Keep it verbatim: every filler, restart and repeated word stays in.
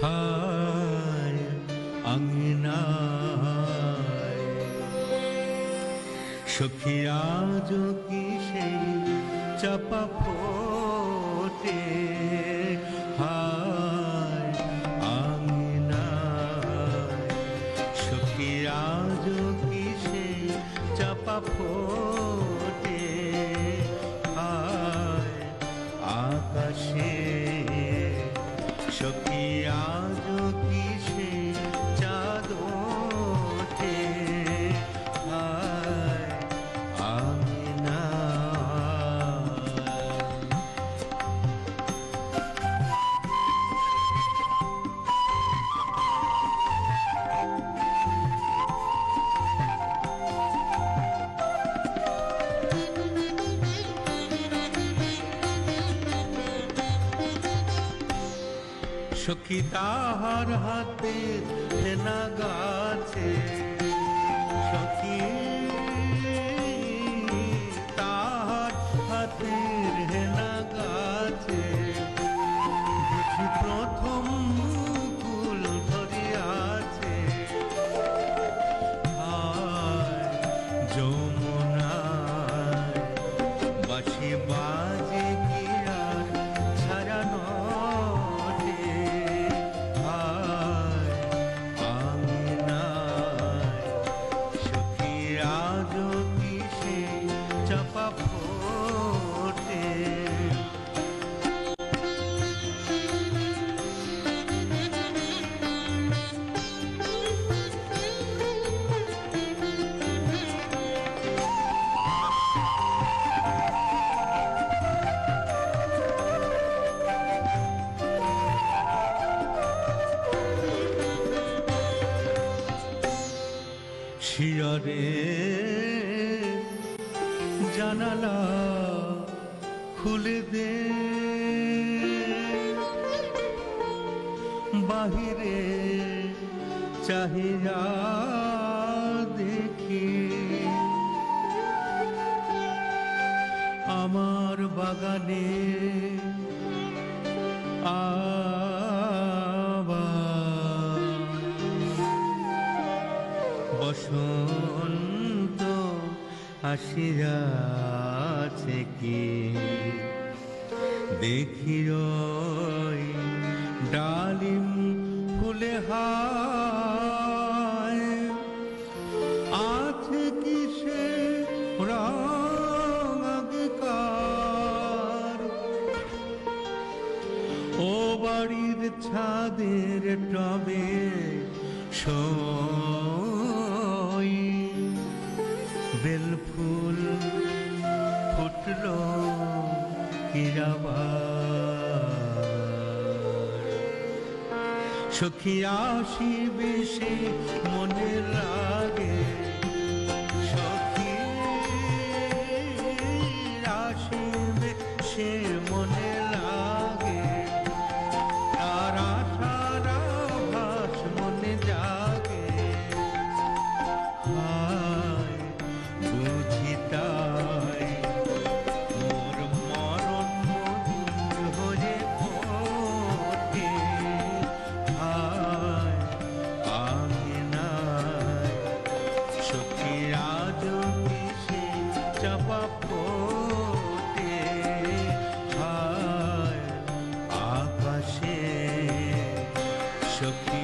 হায় আঙিনায় সখী আজ কি সেই চাপা ফোটে হায় আঙিনায় সখী আজ কি সেই চাপা ফোটে হায় আকাশে সখী আজ কি সেই চাঁদ ওঠে হায় আঙিনা সখী তাহার হাতে হেনা গাছে সখী তাহার হাতের হেনা গাছে বুঝি প্রথম ফুল ধরিয়াছে হায় যমুনায় বাঁশি বাজে কি আর ছাড়ানো চাপা ফোটে শিয়রে জানালা খুলে দে বাহিরে চাহিয়া দেখি আমার বাগানে আবার বসন্ত আসিয়াছে কি দেখি ওই ডালিম ফুলে হায় আছে কি সে রং আগেকার ও বাড়ির ছাদের টবে সই বেল ফুল ফুটলো কিরাবার সখী আসিবে সে মনে লাগে সখী আসিবে সে মনে লাগে তার আশার আভাস মনে জাগে হায় বুঝি তাই মোর মরণ মধুর হয়ে ওঠে হায় আঙিনায় সখী আজ কি সে চাপা ফোটে হায় আকাশে সখী